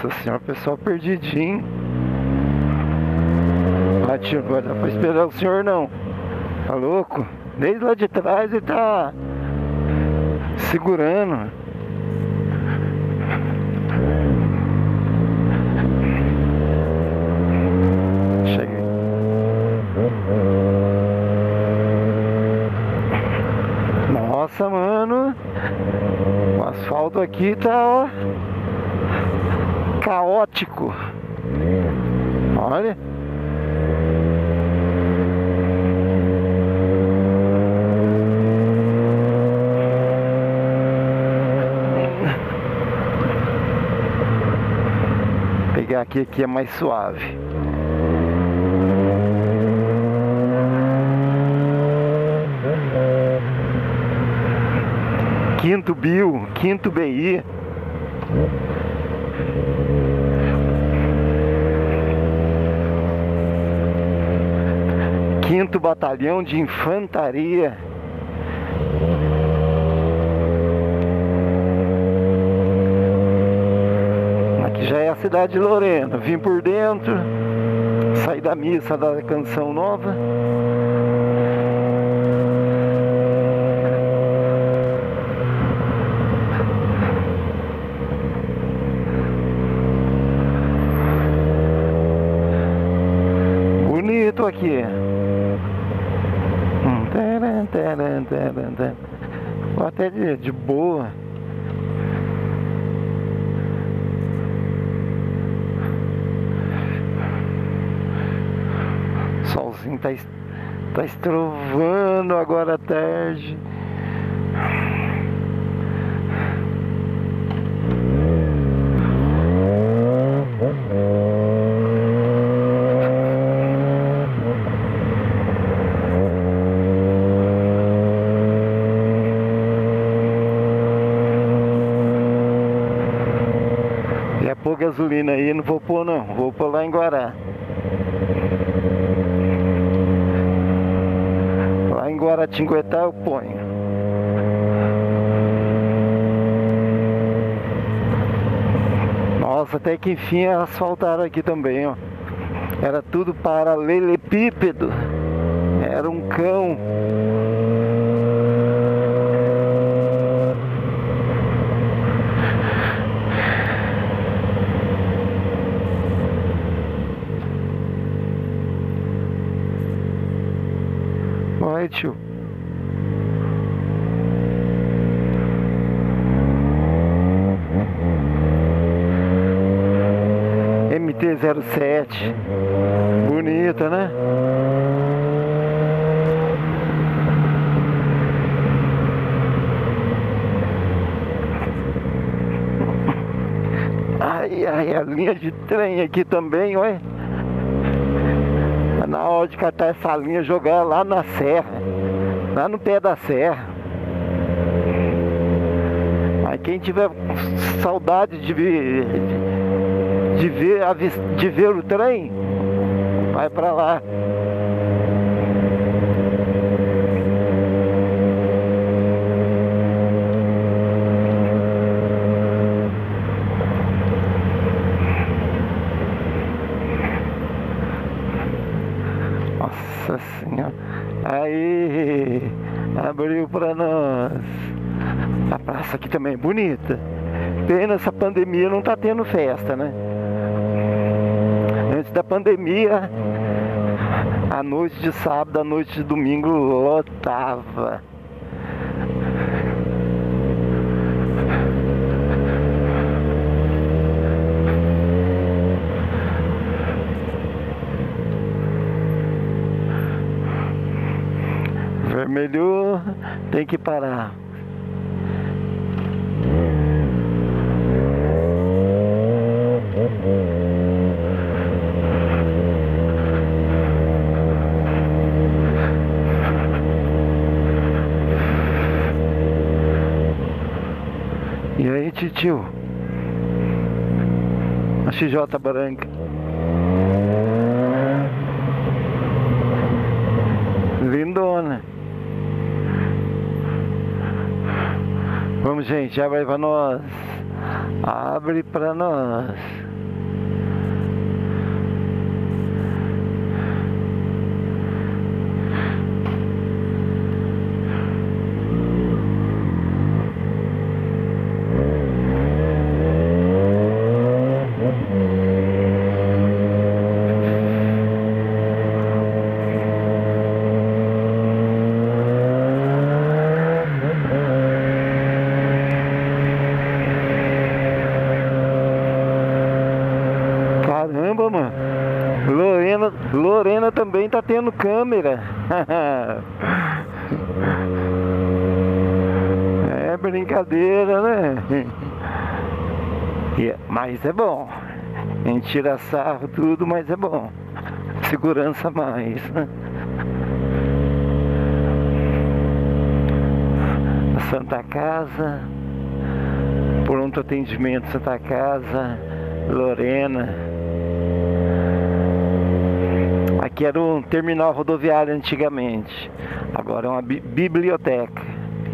Nossa senhora, pessoal perdidinho. Ah, tio, não vai dar pra esperar o senhor não. Tá louco? Desde lá de trás ele tá segurando. Cheguei. Nossa, mano. O asfalto aqui tá, ó, caótico. Olha. Pegar aqui é mais suave. Quinto Bio, quinto BI. Quinto Batalhão de Infantaria. Aqui já é a cidade de Lorena. Vim por dentro, saí da missa da Canção Nova. Bonito aqui. Vou até de boa. Solzinho tá estrovando agora à tarde. Já pôr gasolina aí, não vou pôr não, vou pôr lá em Guará. Lá em Guaratinguetá eu ponho. Nossa, até que enfim asfaltaram aqui também, ó. Era tudo paralelepípedo. Era um cão. Oi, tio. MT-07. Bonita, né? Ai, a linha de trem aqui também, olha. Na hora de catar essa linha, jogar lá na serra, lá no pé da serra. Aí quem tiver saudade de ver o trem, vai pra lá. Nossa senhora. Aí abriu pra nós. A praça aqui também é bonita. Pena essa pandemia não tá tendo festa, né? Antes da pandemia, a noite de sábado, a noite de domingo lotava. Vermelhou, tem que parar. E aí, titio? A XJ branca. Lindona. Vamos, gente, abre aí pra nós. Abre pra nós. Lorena também tá tendo câmera. É brincadeira, né? Mas é bom. A gente tira sarro tudo, mas é bom. Segurança mais, né? Santa Casa, pronto atendimento Santa Casa, Lorena. Aqui era um terminal rodoviário antigamente, agora é uma biblioteca.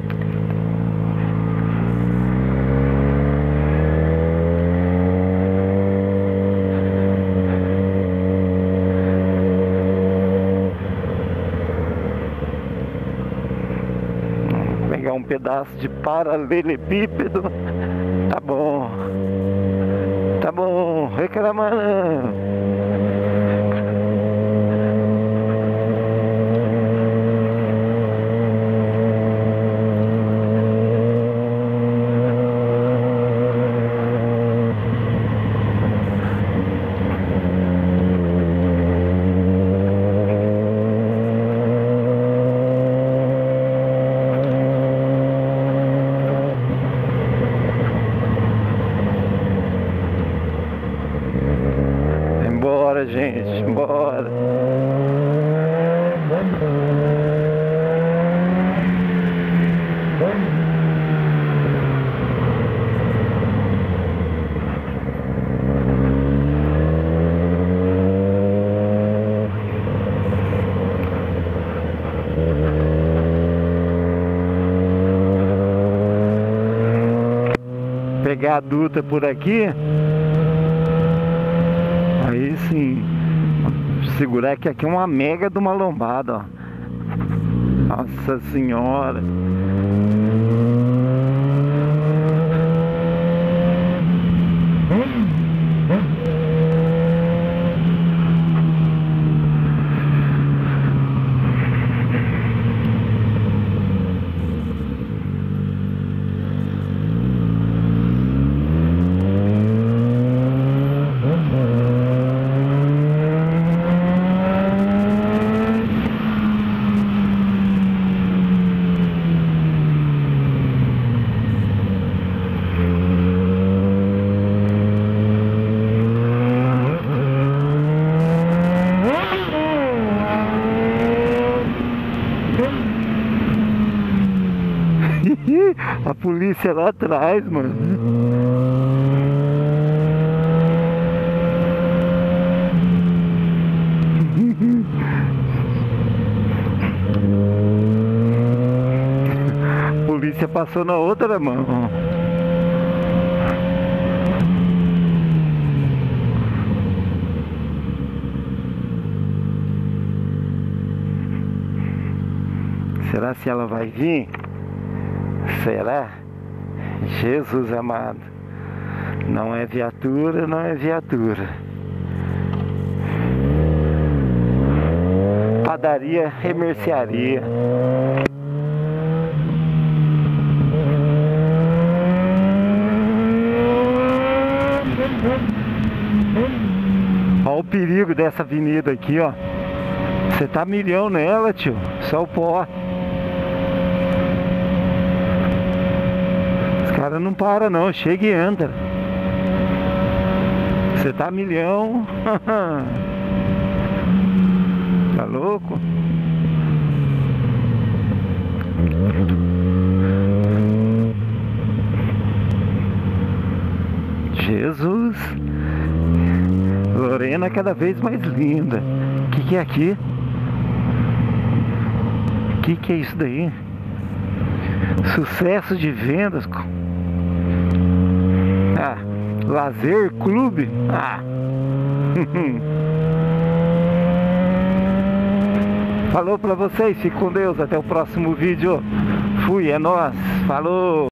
Pegar um pedaço de paralelepípedo. Tá bom. Tá bom, reclamar não. Bora, gente, bora. Pegar a Dutra por aqui. Aí sim, segurar que aqui é uma mega de uma lombada, ó. Nossa senhora. A polícia lá atrás, mano. A polícia passou na outra mão. Será se ela vai vir? Será? Jesus amado. Não é viatura, não é viatura. Padaria e mercearia. Olha o perigo dessa avenida aqui, ó. Você tá milhão nela, tio. Só o pó. Os caras não param não, chega e entra. Você tá milhão. Tá louco? Jesus. Lorena cada vez mais linda. O que é aqui? O que é isso daí? Sucesso de vendas. Ah, lazer clube. Ah. Falou pra vocês, fique com Deus, até o próximo vídeo. Fui, é nóis. Falou.